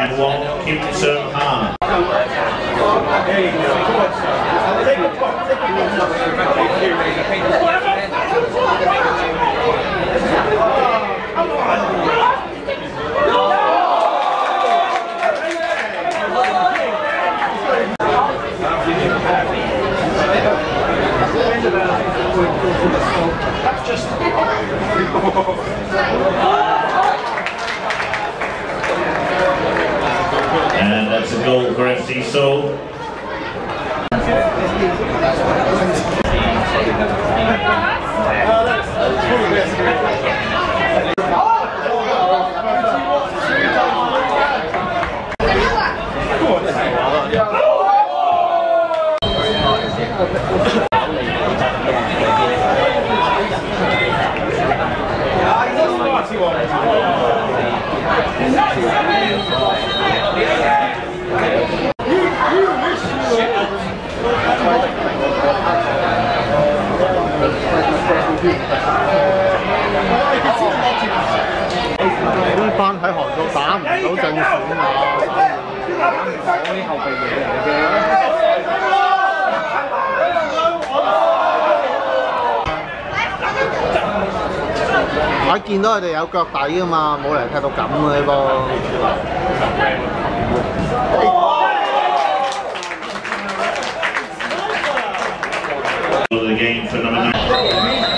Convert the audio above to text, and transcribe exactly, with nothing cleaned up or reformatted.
Line one, Kim Sung Han. There you go. Take a photo. Take a photo. Come on. That's just. And that's a goal for F C Seoul. 呢班喺韓國打唔到正選啊，打唔到啲後備嘢嚟嘅啫。我見到佢哋有腳底噶嘛，冇嚟踢到咁嘅呢波。 The game for number nine.